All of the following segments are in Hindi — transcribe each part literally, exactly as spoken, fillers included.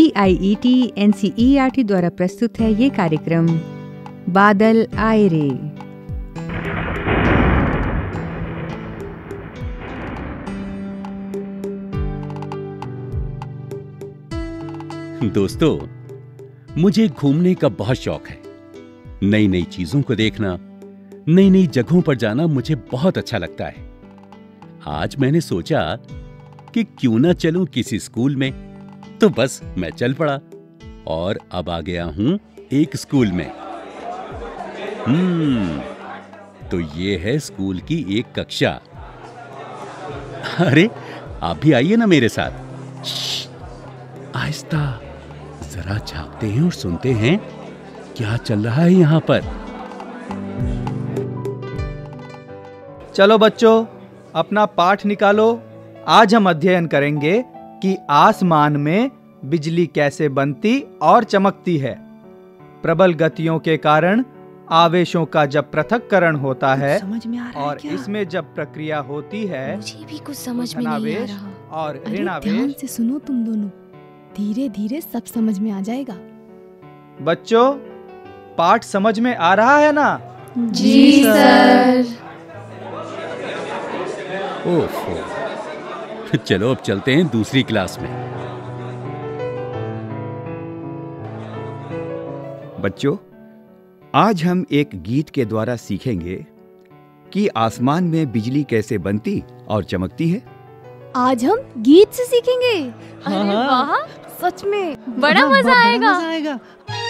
C I E T N C E R T द्वारा प्रस्तुत है ये कार्यक्रम बादल आए रे। दोस्तों, मुझे घूमने का बहुत शौक है। नई नई चीजों को देखना, नई नई जगहों पर जाना मुझे बहुत अच्छा लगता है। आज मैंने सोचा कि क्यों ना चलूं किसी स्कूल में, तो बस मैं चल पड़ा और अब आ गया हूं एक स्कूल में। हम्म तो ये है स्कूल की एक कक्षा। अरे आप भी आइए ना मेरे साथ। आहिस्ता, जरा झांकते हैं और सुनते हैं क्या चल रहा है यहाँ पर। चलो बच्चों, अपना पाठ निकालो। आज हम अध्ययन करेंगे कि आसमान में बिजली कैसे बनती और चमकती है। प्रबल गतियों के कारण आवेशों का जब पृथक्करण होता है समझ में आ रहा और है इसमें जब प्रक्रिया होती है, मुझे भी कुछ समझ में नहीं आ धनावेश रहा। और अरे ऋणावेश। ध्यान से सुनो तुम दोनों, धीरे धीरे सब समझ में आ जाएगा। बच्चों, पाठ समझ में आ रहा है ना? जी सर। ओहो, चलो अब चलते हैं दूसरी क्लास में। बच्चों, आज हम एक गीत के द्वारा सीखेंगे कि आसमान में बिजली कैसे बनती और चमकती है। आज हम गीत से सीखेंगे। हाँ, अरे हाँ। वाह, सच में बड़ा मजा आएगा। आएगा।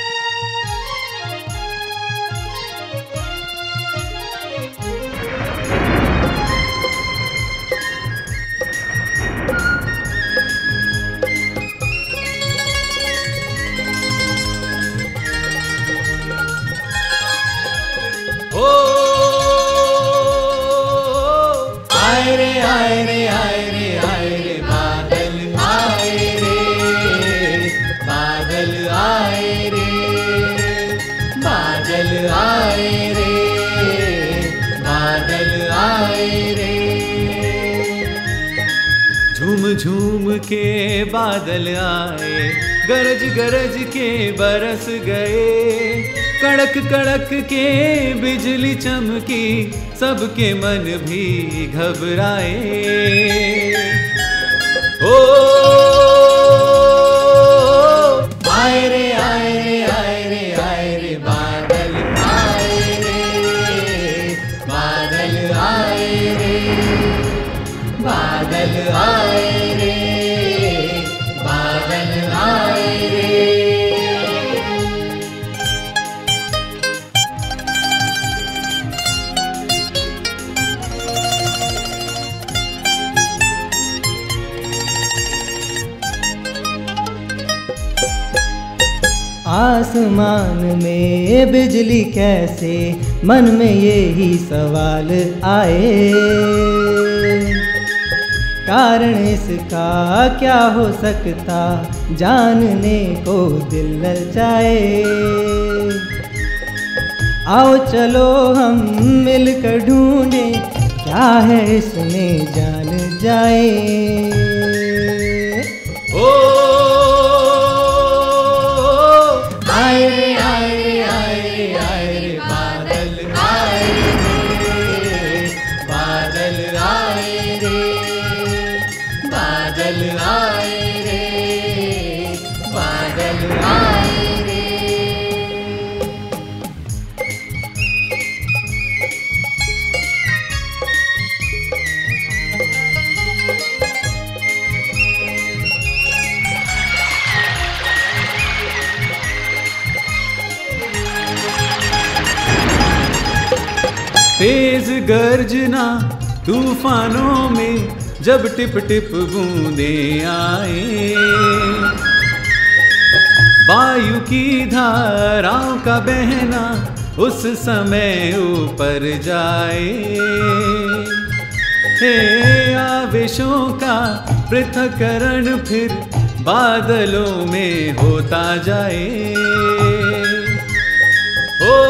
ओ आए रे आए रे आए रे आए रे बादल आए रे, बादल आए रे, बादल आए रे, बादल आए रे। झूम झूम के बादल आए, गरज गरज के बरस गए, कड़क कड़क के बिजली चमकी, सबके मन भी घबराए। ओ आए रे आए रे आए रे आए रे बादल आए रे, बादल आए रे, बादल आए रे, बादल आए रे। आसमान में बिजली कैसे, मन में यही सवाल आए। कारण इसका क्या हो सकता, जानने को दिल ललचाए। आओ चलो हम मिलकर ढूंढें, क्या है इसमें जान जाए। ओ आए रे आए रे आए रे आए रे बादल आए रे, बादल आए रे, बादल आए रे, बादल आए रे। तेज गर्जना तूफानों में जब टिप टिप बूंदें आए, वायु की धाराओं का बहना उस समय ऊपर जाए। हे आवेशों का पृथक्करण फिर बादलों में होता जाए। ओ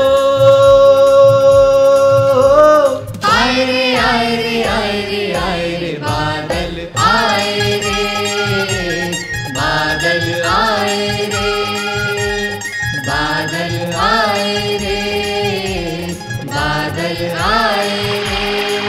आए रे आए रे आए रे आए रे बादल आए रे, बादल आए आए रे।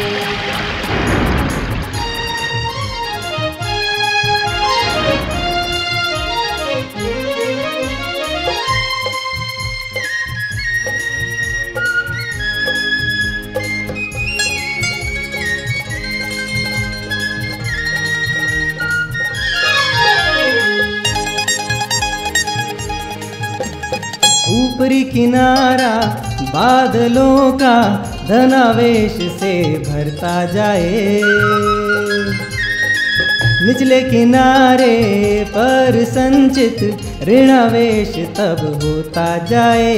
ऊपरी किनारा बादलों का धनावेश से भरता जाए, निचले किनारे पर संचित ऋणावेश तब होता जाए।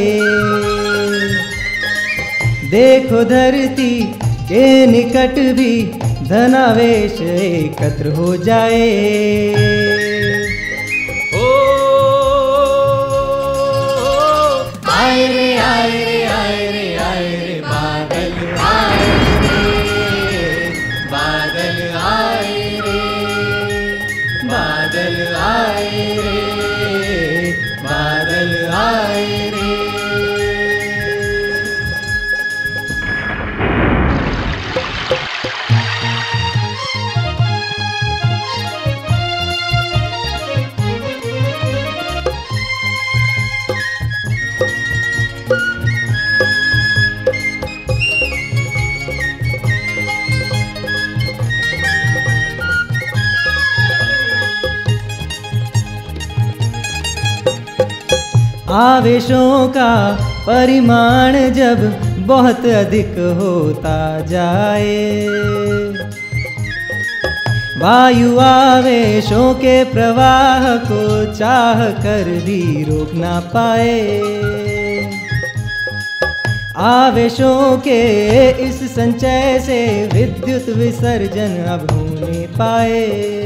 देखो धरती के निकट भी धनावेश एकत्र हो जाए। आए रे आए रे आए रे आए रे बादल आए रे, बादल आए रे, बादल आए रे, बादल आए रे। आवेशों का परिमाण जब बहुत अधिक होता जाए, वायु आवेशों के प्रवाह को चाह कर भी रोक ना पाए। आवेशों के इस संचय से विद्युत विसर्जन अब हो नहीं पाए।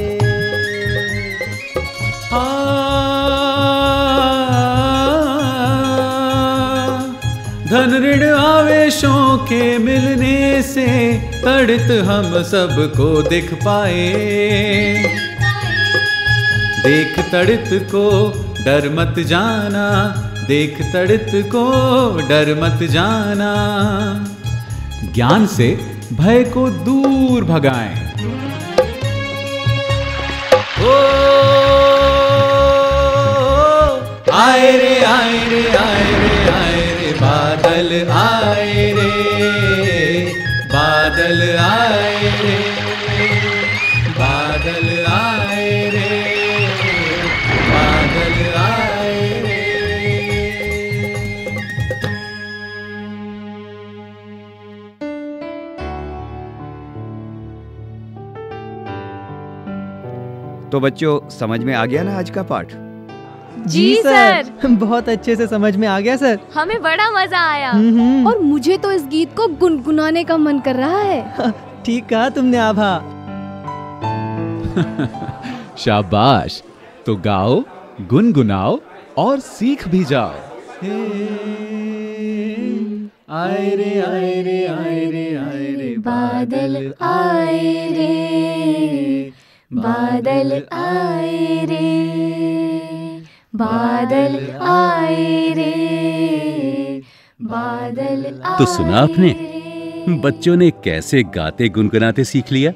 धन ऋण आवेशों के मिलने से तड़ित हम सबको दिख पाए। देख तड़ित को डर मत जाना, देख तड़ित को डर मत जाना। ज्ञान से भय को दूर भगाएं। ओ आए रे आए रे आए रे आए रे बादल आए रे, बादल आए रे, बादल आए रे, बादल आए रे। तो बच्चों, समझ में आ गया ना आज का पाठ? जी सर, बहुत अच्छे से समझ में आ गया सर। हमें बड़ा मजा आया हम्म। और मुझे तो इस गीत को गुनगुनाने का मन कर रहा है। ठीक कहा तुमने आभा। शाबाश, तो गाओ, गुनगुनाओ और सीख भी जाओ। आए रे आए रे आए रे आए रे बादल आए रे, बादल आए रे, बादल आए रे, बादल आए। तो सुना आपने, बच्चों ने कैसे गाते गुनगुनाते सीख लिया।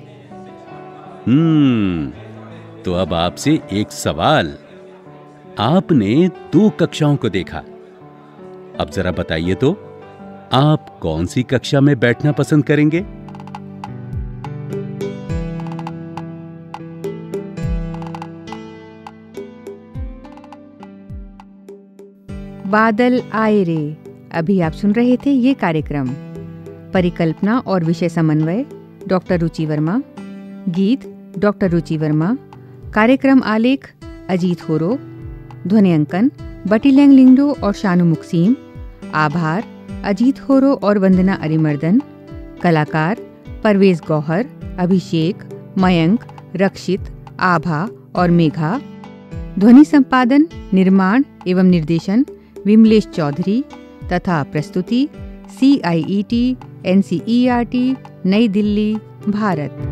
हम्म तो अब आपसे एक सवाल। आपने दो कक्षाओं को देखा, अब जरा बताइए तो, आप कौन सी कक्षा में बैठना पसंद करेंगे? बादल आए रे। अभी आप सुन रहे थे ये कार्यक्रम। परिकल्पना और विषय समन्वय डॉक्टर रुचि वर्मा, गीत डॉक्टर रुचि वर्मा, कार्यक्रम आलेख अजीत होरो, ध्वनियांकन बटीलैंग लिंगडो और शानु मुक्सीम, आभार अजीत होरो और वंदना अरिमर्दन, कलाकार परवेज गौहर, अभिषेक, मयंक, रक्षित, आभा और मेघा। ध्वनि संपादन, निर्माण एवं निर्देशन विमलेश चौधरी तथा प्रस्तुति C I E T N C E R T New Delhi, Bharat.